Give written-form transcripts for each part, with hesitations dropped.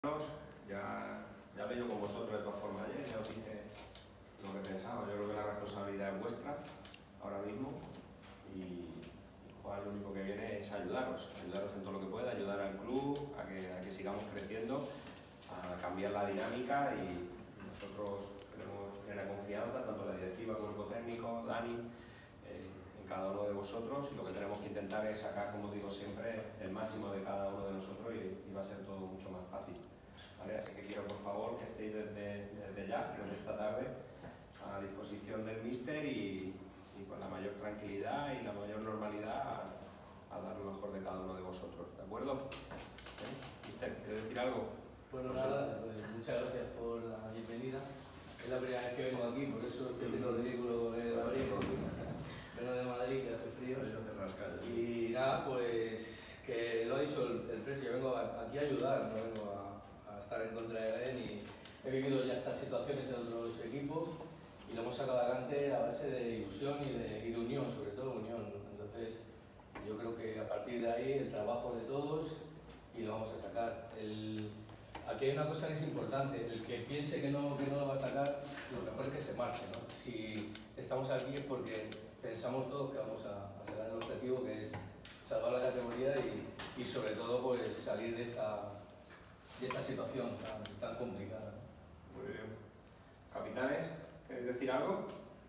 Ya hablé yo con vosotros de todas formas ayer, ya os dije lo que pensaba. Yo creo que la responsabilidad es vuestra ahora mismo y Juan lo único que viene es ayudaros en todo lo que pueda, ayudar al club a que sigamos creciendo, a cambiar la dinámica, y nosotros tenemos plena confianza, tanto la directiva, cuerpo técnico, Dani, en cada uno de vosotros, y lo que tenemos que intentar es sacar, como digo siempre, el máximo de cada uno de nosotros y va a ser todo mucho más fácil. ¿Vale? Así que quiero, por favor, que estéis desde ya, desde esta tarde, a disposición del míster y con la mayor tranquilidad y la mayor normalidad a dar lo mejor de cada uno de vosotros. ¿De acuerdo? Míster, ¿quieres decir algo? Bueno, nada, muchas gracias por la bienvenida. Es la primera vez que vengo aquí, por eso es que tengo ridículo de abrigo. Vengo de Madrid, que hace frío. Y nada, pues que lo ha dicho el precio, yo vengo aquí a ayudar, no vengo a estar en contra de él, y he vivido ya estas situaciones en otros equipos y lo hemos sacado adelante a base de ilusión y de unión, sobre todo unión. Entonces, yo creo que a partir de ahí el trabajo de todos y lo vamos a sacar. Aquí hay una cosa que es importante: el que piense que no lo va a sacar, lo mejor es que se marche, ¿no? Si estamos aquí es porque pensamos todos que vamos a sacar el objetivo, que es salvar la categoría y sobre todo pues salir de esta situación tan complicada. Muy bien. Capitanes, ¿queréis decir algo?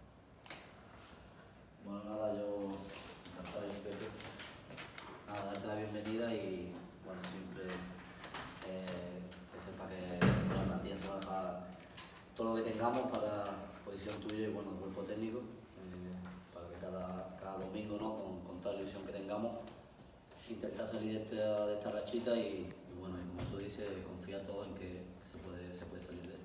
Bueno, nada, yo encantado de verte. Nada, darte la bienvenida y bueno, siempre que sepa que toda la plantilla se va a dejar todo lo que tengamos para posición tuya y bueno, el cuerpo técnico, para que cada domingo, ¿no? con toda la ilusión que tengamos, intentar salir de esta rachita y bueno, y como tú dices, confía todo en que se puede salir de esto.